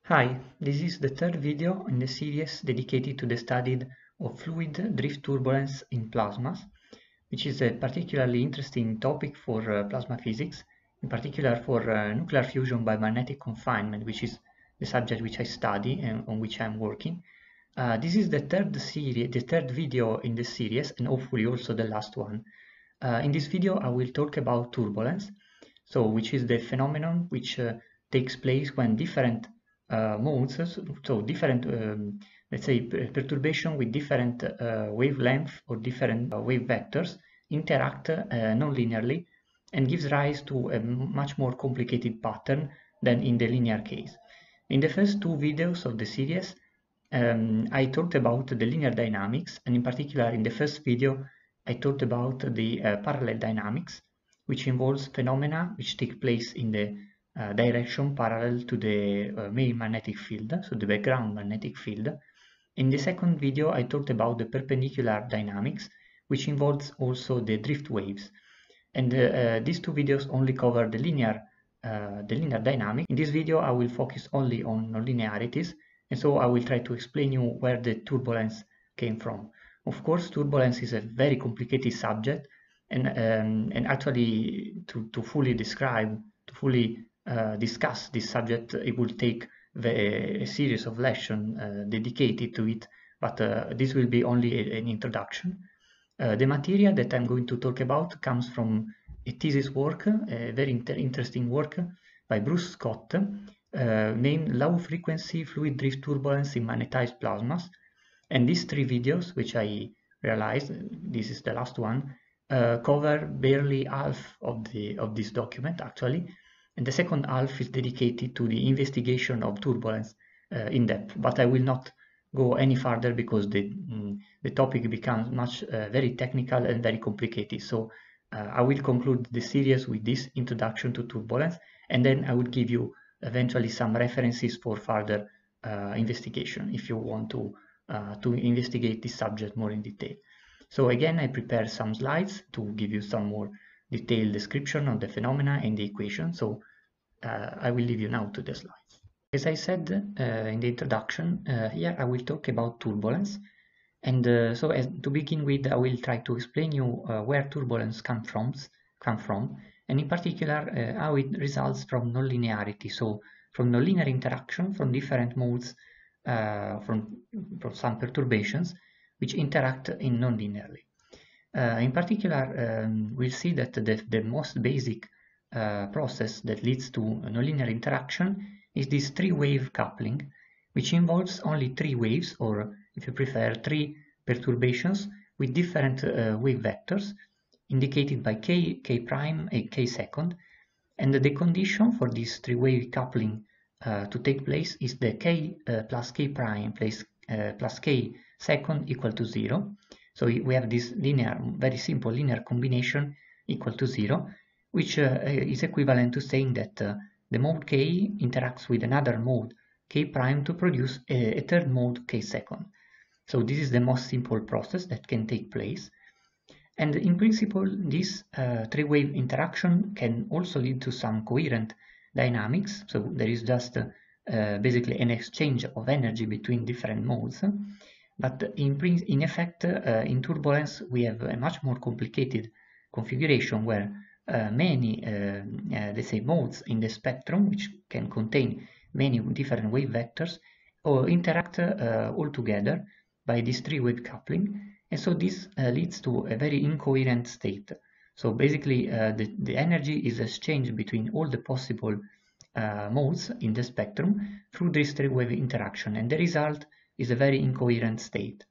Hi, this is the third video in the series dedicated to the study of fluid drift turbulence in plasmas, which is a particularly interesting topic for plasma physics, in particular for nuclear fusion by magnetic confinement, which is the subject which I study and on which I'm working. This is the third video in the series, and hopefully also the last one. In this video, I will talk about turbulence, which is the phenomenon which takes place when different modes, so different, let's say, perturbation with different wavelength or different wave vectors interact non-linearly and gives rise to a much more complicated pattern than in the linear case. In the first two videos of the series, I talked about the linear dynamics, and in particular in the first video, I talked about the parallel dynamics, which involves phenomena which take place in the direction parallel to the main magnetic field, so the background magnetic field. In the second video, I talked about the perpendicular dynamics, which involves also the drift waves. And these two videos only cover the linear dynamic. In this video, I will focus only on nonlinearities, and so I will try to explain you where the turbulence came from. Of course, turbulence is a very complicated subject, and actually to fully describe, to fully discuss this subject, it will take a series of lessons dedicated to it, but this will be only an introduction. The material that I'm going to talk about comes from a thesis work, a very interesting work by Bruce Scott, named Low Frequency Fluid Drift Turbulence in Magnetized Plasmas. And these three videos, which I realized, this is the last one, cover barely half of this document actually, and the second half is dedicated to the investigation of turbulence in depth. But I will not go any further because the topic becomes much very technical and very complicated. So I will conclude the series with this introduction to turbulence, and then I will give you eventually some references for further investigation if you want to investigate this subject more in detail. So again, I prepared some slides to give you some more detailed description of the phenomena and the equation. So I will leave you now to the slides. As I said in the introduction, here I will talk about turbulence. And to begin with, I will try to explain you where turbulence come from, and in particular how it results from nonlinearity, so from nonlinear interaction from different modes, from some perturbations which interact in nonlinearly. In particular, we'll see that the most basic process that leads to nonlinear interaction is this three-wave coupling, which involves only three waves, or if you prefer, three perturbations with different wave vectors indicated by k, k prime, and k second. And the condition for this three-wave coupling to take place is the k plus k prime plus k second equal to 0. So we have this linear, very simple linear combination equal to 0, which is equivalent to saying that the mode k interacts with another mode k prime to produce a third mode k second. So this is the most simple process that can take place. And in principle, this three-wave interaction can also lead to some coherent dynamics. So there is just basically an exchange of energy between different modes. But in effect, in turbulence, we have a much more complicated configuration where many, let's say, modes in the spectrum, which can contain many different wave vectors, or interact all together by this three-wave coupling. And so this leads to a very incoherent state. So basically, the energy is exchanged between all the possible modes in the spectrum through this three-wave interaction, and the result is a very incoherent state.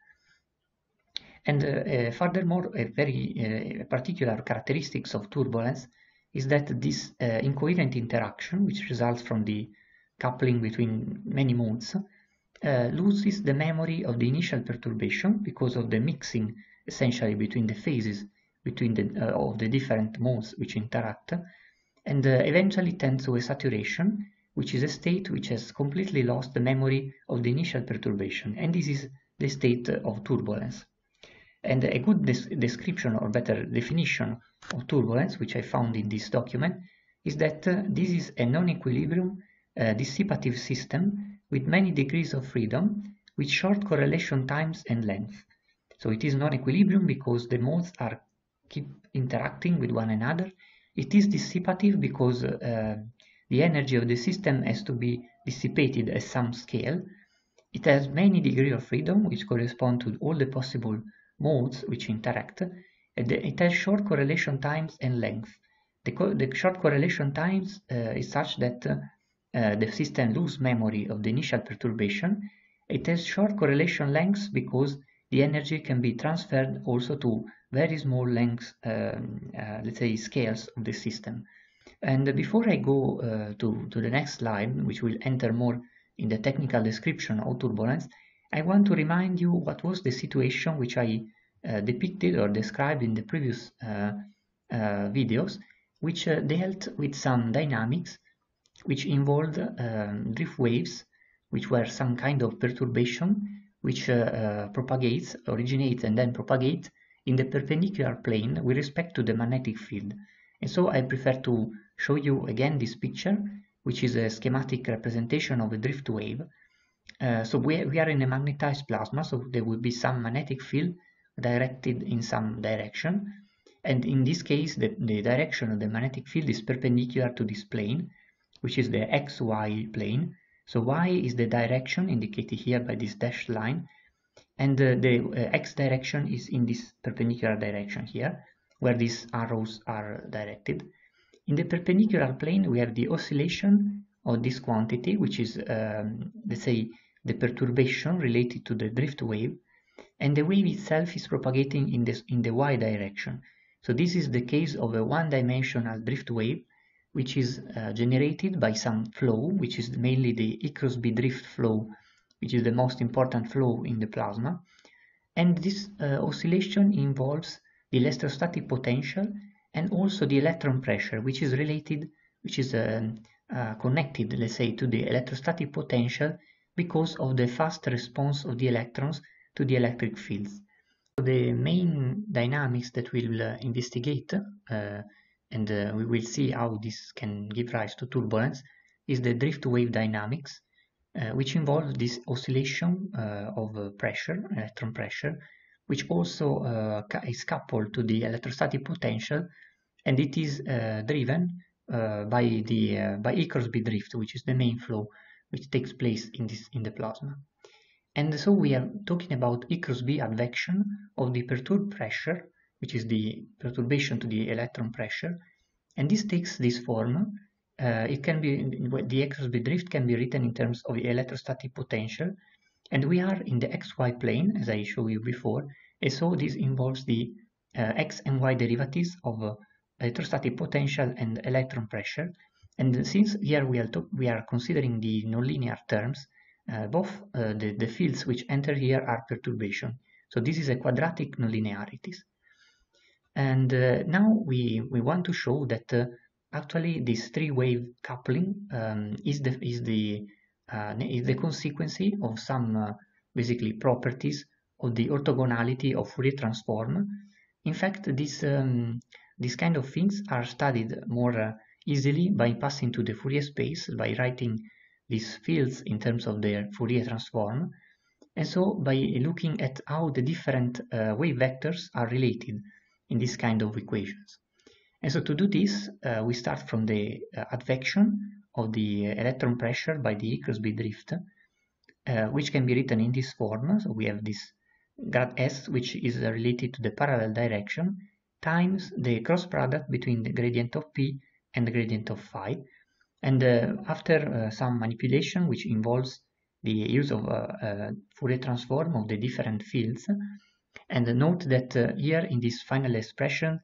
And furthermore, a very particular characteristics of turbulence is that this incoherent interaction, which results from the coupling between many modes, loses the memory of the initial perturbation because of the mixing essentially between the phases between of the different modes which interact, and eventually tends to a saturation, which is a state which has completely lost the memory of the initial perturbation, and this is the state of turbulence. And a good description, or better definition, of turbulence, which I found in this document, is that this is a non-equilibrium dissipative system with many degrees of freedom with short correlation times and length. So it is non-equilibrium because the modes keep interacting with one another. It is dissipative because the energy of the system has to be dissipated at some scale. It has many degrees of freedom, which correspond to all the possible modes which interact, and it has short correlation times and length. The short correlation times is such that the system loses memory of the initial perturbation. It has short correlation lengths because the energy can be transferred also to very small lengths, let's say scales of the system. And before I go to the next slide, which will enter more in the technical description of turbulence, I want to remind you what was the situation which I depicted or described in the previous videos, which dealt with some dynamics which involved drift waves, which were some kind of perturbation which originates and then propagates in the perpendicular plane with respect to the magnetic field. And so I prefer to show you again this picture, which is a schematic representation of a drift wave. So we are in a magnetized plasma, so there will be some magnetic field directed in some direction. And in this case, the direction of the magnetic field is perpendicular to this plane, which is the XY plane. So Y is the direction indicated here by this dashed line, and the X direction is in this perpendicular direction here, where these arrows are directed. In the perpendicular plane, we have the oscillation of this quantity, which is, let's say, the perturbation related to the drift wave, and the wave itself is propagating in the Y direction. So this is the case of a one-dimensional drift wave, which is generated by some flow, which is mainly the E cross B drift flow, which is the most important flow in the plasma. And this oscillation involves the electrostatic potential and also the electron pressure, which is connected, let's say, to the electrostatic potential because of the fast response of the electrons to the electric fields. So the main dynamics that we'll investigate, and we will see how this can give rise to turbulence, is the drift wave dynamics, which involves this oscillation of pressure, electron pressure, which also is coupled to the electrostatic potential, and it is driven by E cross B drift, which is the main flow which takes place in the plasma. And so we are talking about E cross B advection of the perturbed pressure, which is the perturbation to the electron pressure, and this takes this form. It can be, the E cross B drift can be written in terms of the electrostatic potential, and we are in the XY plane, as I showed you before, and so this involves the X and Y derivatives of electrostatic potential and electron pressure. And since here we are considering the nonlinear terms, both the fields which enter here are perturbation. So this is a quadratic nonlinearities. And now we want to show that actually this three-wave coupling is the consequence of some basically properties of the orthogonality of Fourier transform. In fact, these kind of things are studied more easily by passing to the Fourier space, by writing these fields in terms of their Fourier transform, and so by looking at how the different wave vectors are related in this kind of equations. And so to do this, we start from the advection of the electron pressure by the E cross B drift, which can be written in this form. So we have this grad S, which is related to the parallel direction, times the cross product between the gradient of P and the gradient of phi. And after some manipulation, which involves the use of Fourier transform of the different fields, and note that here in this final expression,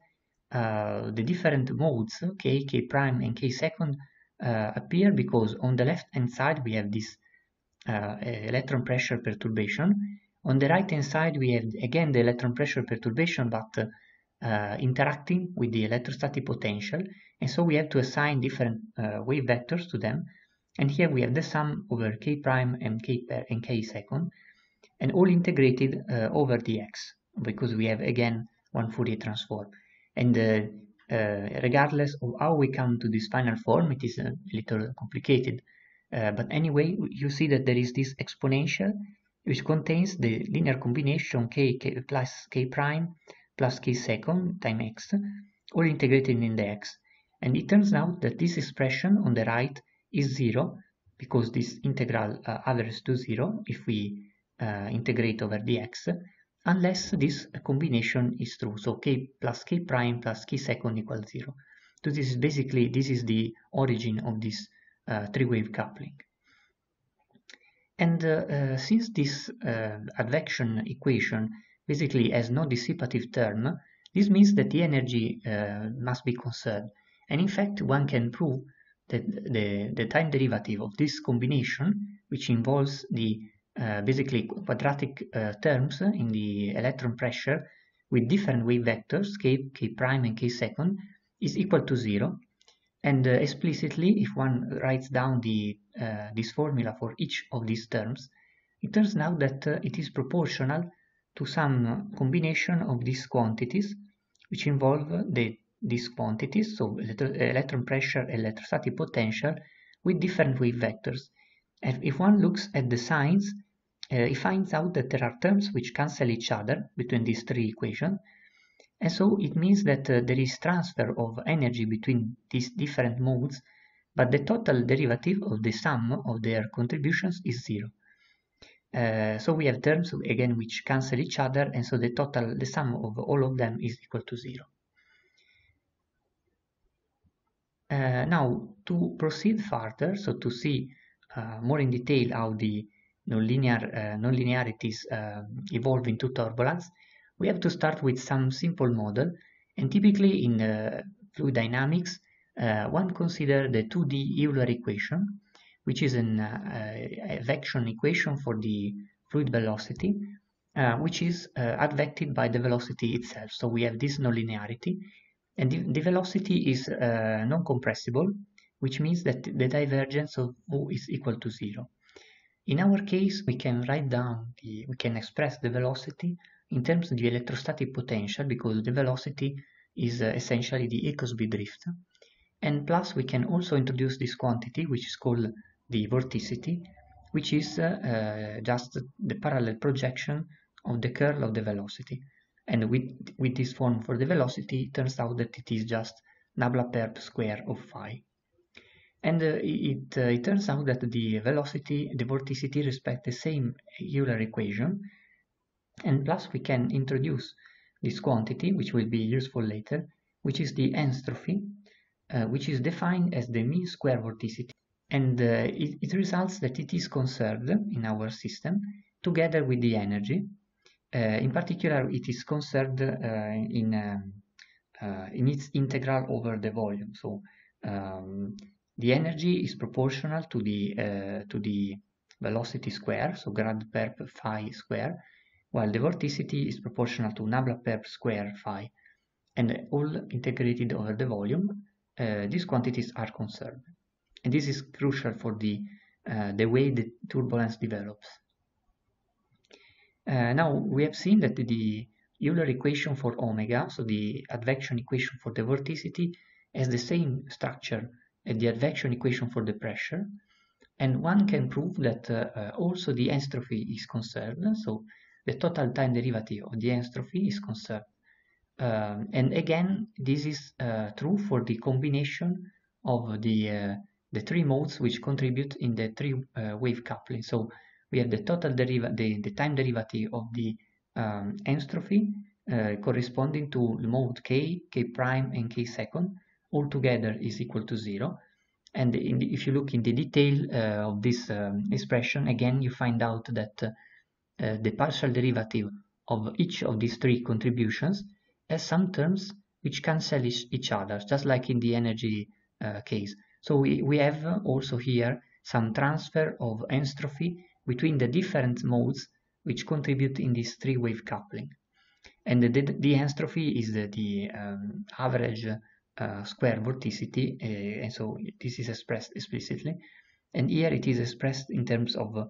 the different modes, k, k prime, and k second, appear because on the left hand side we have this electron pressure perturbation. On the right hand side we have again the electron pressure perturbation, but interacting with the electrostatic potential, and so we have to assign different wave vectors to them. And here we have the sum over k prime and k second, and all integrated over the x, because we have again one Fourier transform. And regardless of how we come to this final form, it is a little complicated But anyway, you see that there is this exponential which contains the linear combination k plus k prime plus k second times x, all integrated in the x. And it turns out that this expression on the right is 0, because this integral averages to 0 if we integrate over the x, unless this combination is true. So k plus k prime plus k second equals 0. So this is basically, this is the origin of this three-wave coupling. And since this advection equation basically has no dissipative term, this means that the energy must be conserved. And in fact, one can prove that the time derivative of this combination, which involves the basically quadratic terms in the electron pressure with different wave vectors, k, k prime, and k second, is equal to 0. And explicitly, if one writes down this formula for each of these terms, it turns out that it is proportional to some combination of these quantities, which involve these quantities, so electron pressure, electrostatic potential, with different wave vectors. And if one looks at the signs, he finds out that there are terms which cancel each other between these three equations. And so it means that there is transfer of energy between these different modes, but the total derivative of the sum of their contributions is 0. So we have terms again which cancel each other, and so the sum of all of them is equal to 0. Now, to proceed further, so to see more in detail how the nonlinearities evolve into turbulence, we have to start with some simple model. And typically in fluid dynamics, one considers the 2D Euler equation, which is an advection equation for the fluid velocity, which is advected by the velocity itself. So we have this nonlinearity, and the velocity is non-compressible, which means that the divergence of O is equal to 0. In our case, we can write down, we can express the velocity in terms of the electrostatic potential, because the velocity is essentially the Ecosby drift. And plus, we can also introduce this quantity, which is called the vorticity, which is just the parallel projection of the curl of the velocity. And with this form for the velocity, it turns out that it is just nabla-perp square of phi. And it turns out that the velocity, the vorticity respect the same Euler equation. And plus we can introduce this quantity, which will be useful later, which is the entropy, which is defined as the mean square vorticity. And it results that it is conserved in our system together with the energy. In particular, it is conserved in its integral over the volume. So the energy is proportional to the velocity square, so grad perp phi square, while the vorticity is proportional to nabla-perp square phi, and all integrated over the volume. These quantities are conserved, and this is crucial for the way the turbulence develops. Now we have seen that the Euler equation for omega, so the advection equation for the vorticity, has the same structure as the advection equation for the pressure, and one can prove that also the entropy is conserved, so the total time derivative of the entropy is conserved. And again, this is true for the combination of the three modes which contribute in the three-wave coupling. So we have the total derivative, the time derivative of the entropy corresponding to the mode k, k prime, and k second, all together is equal to 0. And if you look in the detail of this expression, again, you find out that the partial derivative of each of these three contributions has some terms which cancel each other, just like in the energy case. So we have also here some transfer of entropy between the different modes which contribute in this three-wave coupling. And the entropy is the average square vorticity, and so this is expressed explicitly. And here it is expressed in terms of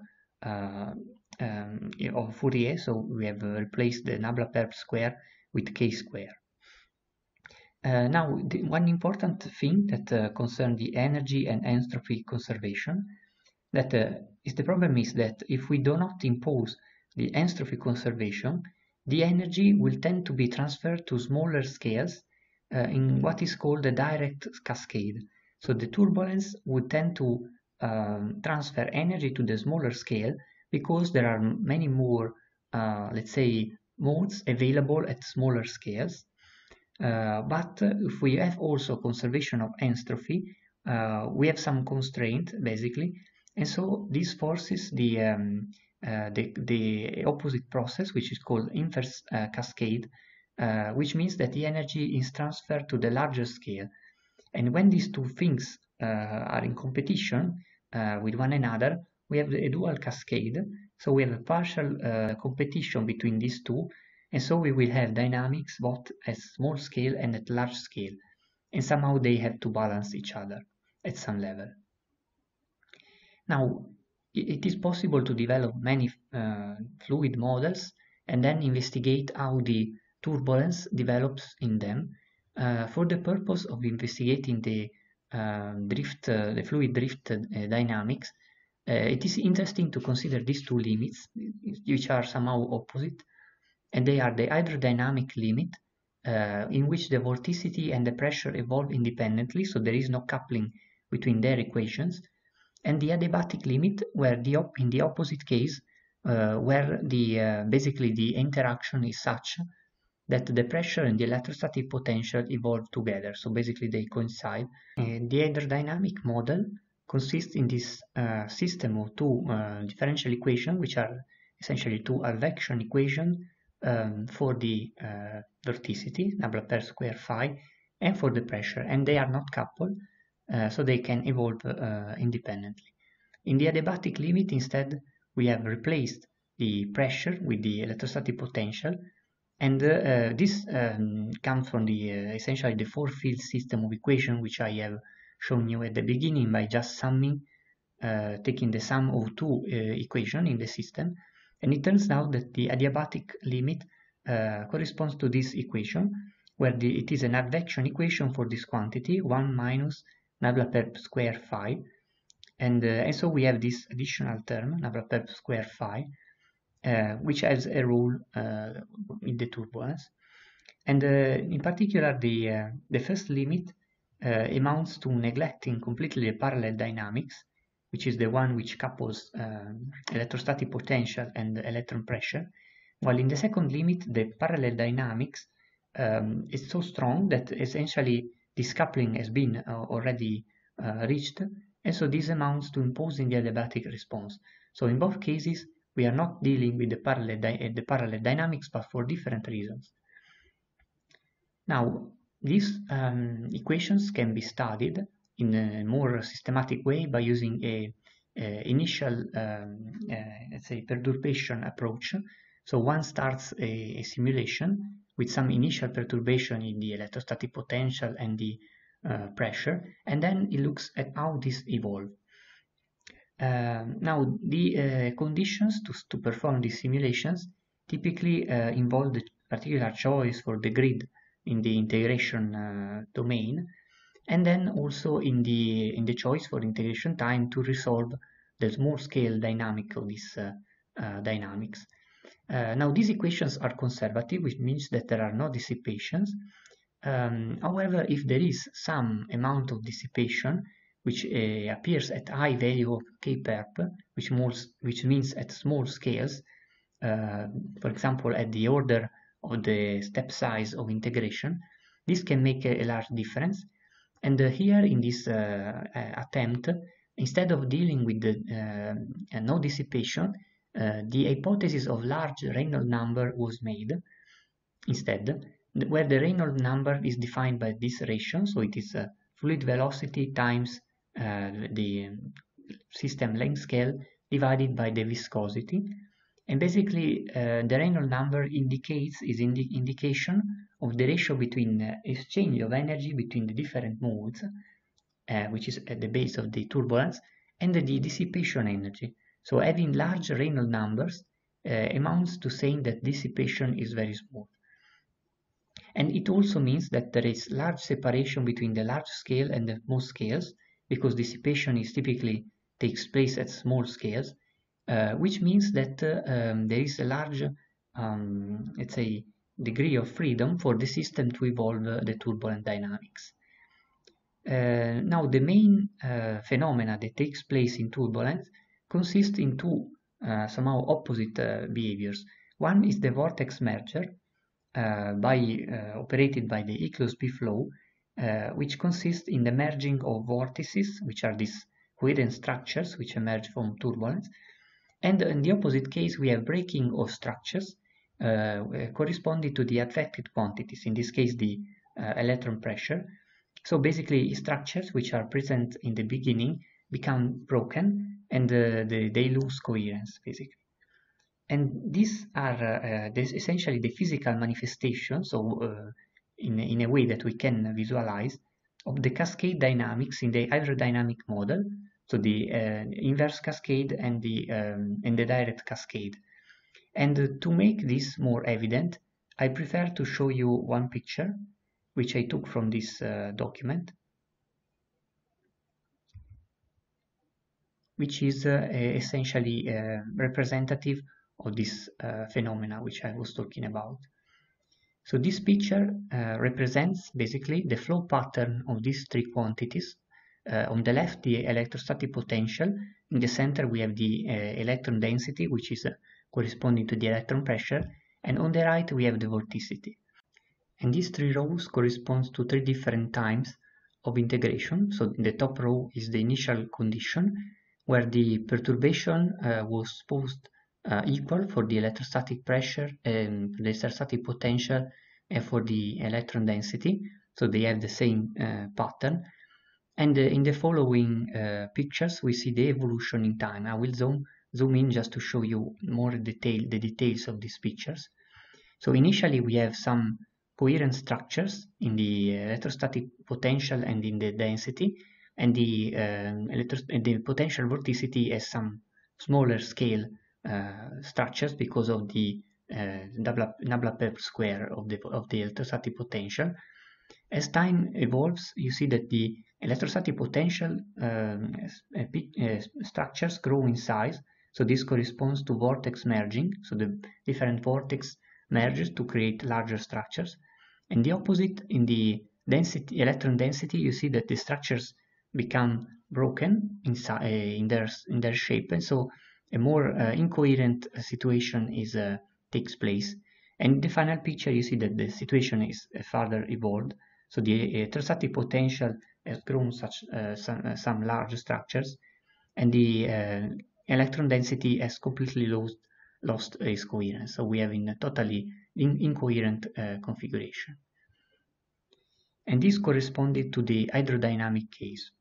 Fourier, so we have replaced the nabla-perp square with k square. Now, one important thing that concerns the energy and entropy conservation that the problem is that if we do not impose the entropy conservation, the energy will tend to be transferred to smaller scales in what is called a direct cascade. So the turbulence would tend to transfer energy to the smaller scale because there are many more, let's say, modes available at smaller scales. But if we have also conservation of entropy, we have some constraint basically, and so this forces the opposite process, which is called inverse cascade, which means that the energy is transferred to the larger scale. And when these two things are in competition with one another, we have a dual cascade. So we have a partial competition between these two, and so we will have dynamics both at small scale and at large scale, and somehow they have to balance each other at some level. Now, it is possible to develop many fluid models and then investigate how the turbulence develops in them for the purpose of investigating the fluid drift dynamics. It is interesting to consider these two limits, which are somehow opposite, and they are the hydrodynamic limit, in which the vorticity and the pressure evolve independently, so there is no coupling between their equations, and the adiabatic limit, where in the opposite case, where basically the interaction is such that the pressure and the electrostatic potential evolve together, so basically they coincide. The hydrodynamic model consists in this system of two differential equations, which are essentially two advection equations for the vorticity, nabla square phi, and for the pressure, and they are not coupled, so they can evolve independently. In the adiabatic limit, instead, we have replaced the pressure with the electrostatic potential, and this comes from the essentially the four-field system of equation, which I have shown you at the beginning by just summing, taking the sum of two equations in the system, and it turns out that the adiabatic limit corresponds to this equation, where it is an advection equation for this quantity, 1 minus nabla per square phi, and so we have this additional term, nabla per square phi, which has a role in the turbulence. And in particular, the first limit amounts to neglecting completely the parallel dynamics, which is the one which couples electrostatic potential and electron pressure, while in the second limit, the parallel dynamics is so strong that essentially this coupling has been already reached, and so this amounts to imposing the adiabatic response. So in both cases, we are not dealing with the parallel dynamics, but for different reasons. Now, these equations can be studied in a more systematic way by using a initial, let's say, perturbation approach. So one starts a simulation with some initial perturbation in the electrostatic potential and the pressure, and then it looks at how this evolves. Now, the conditions to perform these simulations typically involve the particular choice for the grid in the integration domain, and then also in the choice for integration time to resolve the small-scale dynamic of these dynamics. Now, these equations are conservative, which means that there are no dissipations. However, if there is some amount of dissipation, which appears at high value of k-perp, which means at small scales, for example, at the order of the step size of integration, this can make a large difference. And here in this attempt, instead of dealing with the no dissipation, the hypothesis of large Reynolds number was made instead, where the Reynolds number is defined by this ratio, so it is fluid velocity times the system length scale divided by the viscosity. And basically, the Reynolds number is indication of the ratio between exchange of energy between the different modes, which is at the base of the turbulence, and the dissipation energy. So having large Reynolds numbers amounts to saying that dissipation is very small. And it also means that there is large separation between the large scale and the small scales, because dissipation is typically takes place at small scales, which means that there is a large, let's say, degree of freedom for the system to evolve the turbulent dynamics. Now, the main phenomena that takes place in turbulence consist in two somehow opposite behaviors. One is the vortex merger, operated by the Ecclesby law, which consists in the merging of vortices, which are these coherent structures which emerge from turbulence. And in the opposite case, we have breaking of structures corresponding to the affected quantities, in this case the electron pressure. So basically, structures which are present in the beginning become broken and they lose coherence, basically. And these are essentially the physical manifestations, so in a way that we can visualize, of the cascade dynamics in the hydrodynamic model, so the inverse cascade and the direct cascade. And to make this more evident, I prefer to show you one picture, which I took from this document, which is essentially representative of this phenomena which I was talking about. So this picture represents basically the flow pattern of these three quantities. On the left, the electrostatic potential. In the center, we have the electron density, which is corresponding to the electron pressure. And on the right, we have the vorticity. And these three rows correspond to three different times of integration. So in the top row is the initial condition, where the perturbation was supposed equal for the electrostatic pressure and the electrostatic potential and for the electron density. So they have the same pattern. And in the following pictures, we see the evolution in time. I will zoom in just to show you more the details of these pictures. So initially, we have some coherent structures in the electrostatic potential and in the density, and the potential vorticity has some smaller scale structures because of the Nabla-Pepper square of the electrostatic potential. As time evolves, you see that the electrostatic potential structures grow in size. So this corresponds to vortex merging. So the different vortex merges to create larger structures. And the opposite, in the density, electron density, you see that the structures become broken in their shape, and so a more incoherent situation takes place. And in the final picture, you see that the situation is further evolved. So the electrostatic potential has grown some large structures, and the electron density has completely lost its coherence. So we have a totally incoherent configuration. And this corresponded to the hydrodynamic case,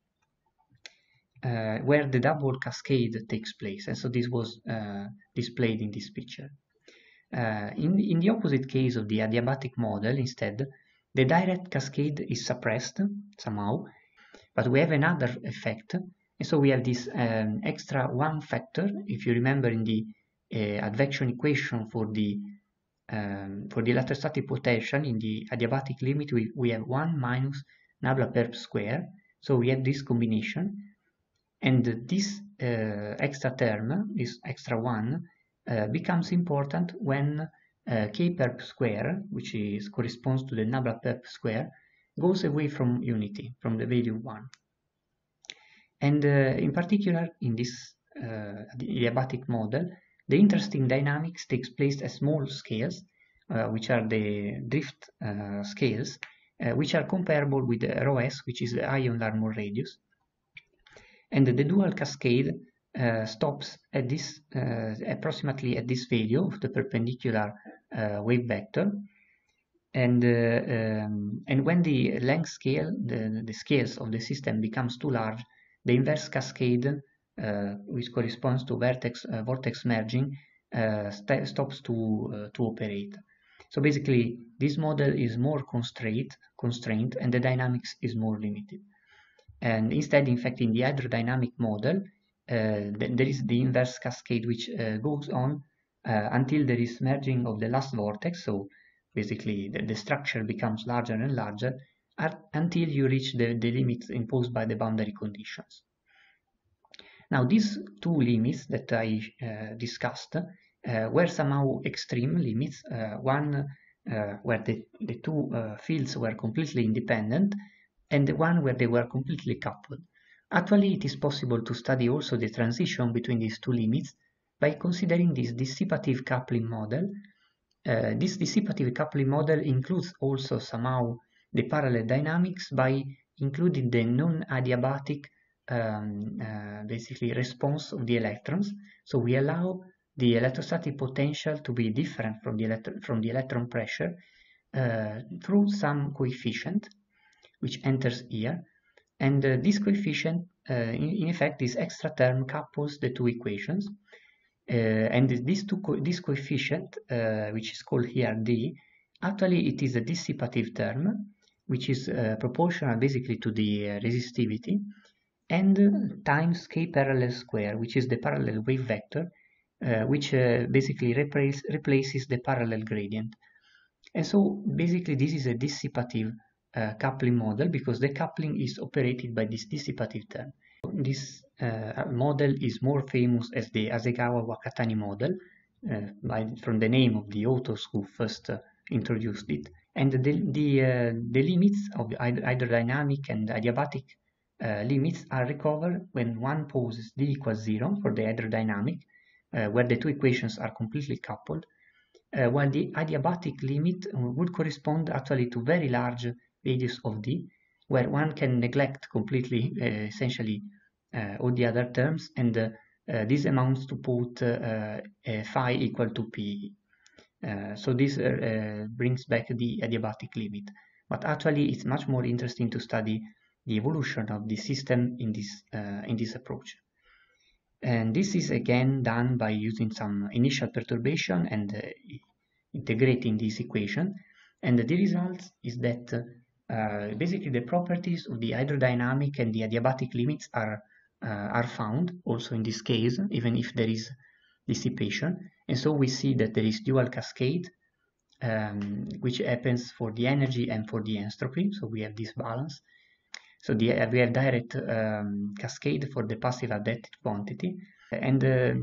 where the double cascade takes place. And so this was displayed in this picture. In the opposite case of the adiabatic model, instead, the direct cascade is suppressed somehow, but we have another effect. And so we have this extra one factor. If you remember, in the advection equation for the electrostatic potential in the adiabatic limit, we have 1 minus Nabla-Pepper square. So we have this combination, and this extra term, this extra one, becomes important when K-Perp square, which corresponds to the Nabla-Pepper square, goes away from unity, from the value 1. And in particular, in this adiabatic model, the interesting dynamics takes place at small scales, which are the drift scales, which are comparable with the ρs, which is the ion Larmor radius. And the dual cascade stops at this approximately at this value of the perpendicular wave vector. And when the length scale, the scales of the system becomes too large, the inverse cascade, which corresponds to vortex merging, stops to operate. So basically, this model is more constrained, and the dynamics is more limited. And instead, in fact, in the hydrodynamic model, there is the inverse cascade, which goes on until there is merging of the last vortex. So basically, the structure becomes larger and larger until you reach the limits imposed by the boundary conditions. Now, these two limits that I discussed were somehow extreme limits, one where the two fields were completely independent, and the one where they were completely coupled. Actually, it is possible to study also the transition between these two limits by considering this dissipative coupling model. This dissipative coupling model includes also somehow the parallel dynamics by including the non-adiabatic basically response of the electrons. So we allow the electrostatic potential to be different from the electron pressure through some coefficient which enters here, and this coefficient in effect, this extra term couples the two equations, and this coefficient which is called here d, actually it is a dissipative term which is proportional basically to the resistivity, and times k parallel square, which is the parallel wave vector, which basically replaces the parallel gradient. And so basically this is a dissipative coupling model because the coupling is operated by this dissipative term. This model is more famous as the Hasegawa-Wakatani model from the name of the authors who first introduced it. And the limits of the hydrodynamic and adiabatic limits are recovered when one poses d equals 0 for the hydrodynamic, where the two equations are completely coupled, while the adiabatic limit would correspond actually to very large values of d, where one can neglect completely, essentially, all the other terms, and this amounts to put phi equal to p. So this brings back the adiabatic limit. But actually, it's much more interesting to study the evolution of the system in this approach. And this is again done by using some initial perturbation and integrating this equation. And the result is that basically the properties of the hydrodynamic and the adiabatic limits are found also in this case, even if there is dissipation. And so we see that there is dual cascade, which happens for the energy and for the entropy. So we have this balance. So we have direct cascade for the passive adapted quantity, and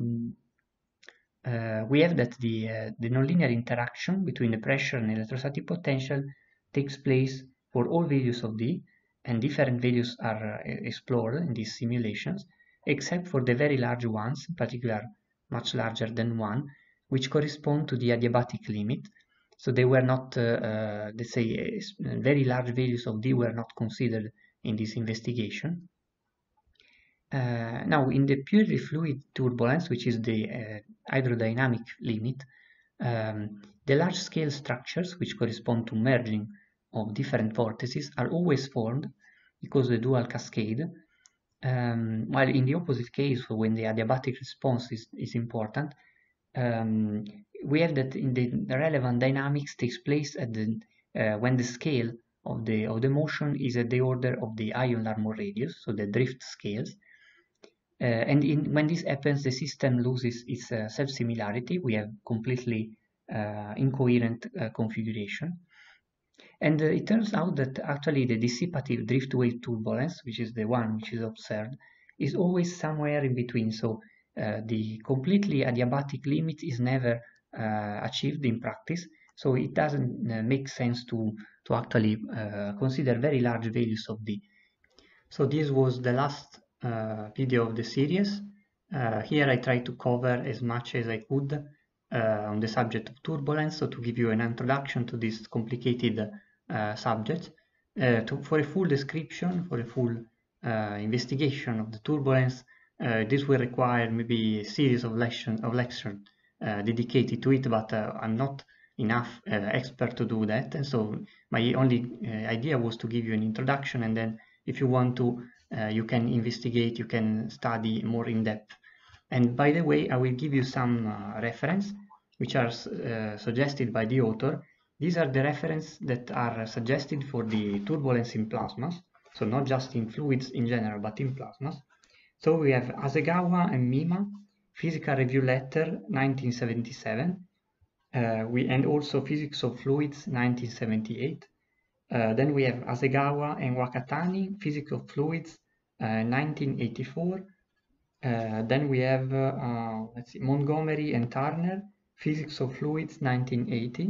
we have that the nonlinear interaction between the pressure and electrostatic potential takes place for all values of d, and different values are explored in these simulations, except for the very large ones, in particular much larger than 1, which correspond to the adiabatic limit. So they were not, let's say, very large values of d were not considered in this investigation. Now, in the purely fluid turbulence, which is the hydrodynamic limit, the large-scale structures, which correspond to merging of different vortices, are always formed because of the dual cascade, while in the opposite case, when the adiabatic response is important, we have that in the relevant dynamics takes place at the when the scale of the motion is at the order of the ion-Larmor radius, so the drift scales. And when this happens, the system loses its self-similarity. We have completely incoherent configuration. And it turns out that actually the dissipative drift wave turbulence, which is the one which is observed, is always somewhere in between. So the completely adiabatic limit is never achieved in practice. So it doesn't make sense to actually consider very large values of d. So this was the last video of the series. Here I try to cover as much as I could on the subject of turbulence, so to give you an introduction to this complicated subject. For a full description, for a full investigation of the turbulence, this will require maybe a series of lectures dedicated to it, but I'm not enough expert to do that, and so my only idea was to give you an introduction, and then if you want to, you can investigate, you can study more in depth. And by the way, I will give you some reference which are suggested by the author. These are the references that are suggested for the turbulence in plasmas, so not just in fluids in general, but in plasmas. So we have Hasegawa and Mima, Physical Review Letter 1977, and also Physics of Fluids 1978. Then we have Hasegawa and Wakatani, Physics of Fluids 1984, Then we have, let's see, Montgomery and Turner, Physics of Fluids, 1980.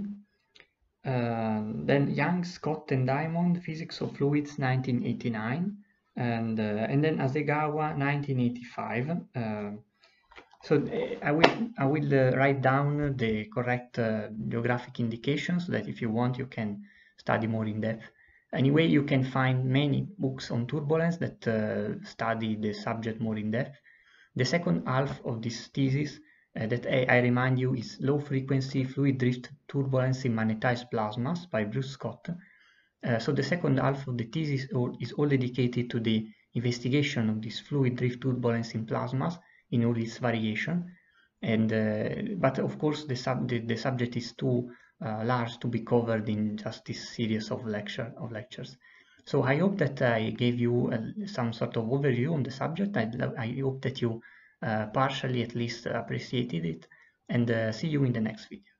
Then Young, Scott and Diamond, Physics of Fluids, 1989. And then Hasegawa, 1985. So I will write down the correct geographic indications so that if you want, you can study more in depth. Anyway, you can find many books on turbulence that study the subject more in depth. The second half of this thesis that I remind you is Low Frequency Fluid Drift Turbulence in Magnetized Plasmas by Bruce Scott. So the second half of the thesis is all dedicated to the investigation of this fluid drift turbulence in plasmas in all its variation. And but of course the subject is too large to be covered in just this series of lectures. So I hope that I gave you some sort of overview on the subject. I hope that you partially at least appreciated it, and see you in the next video.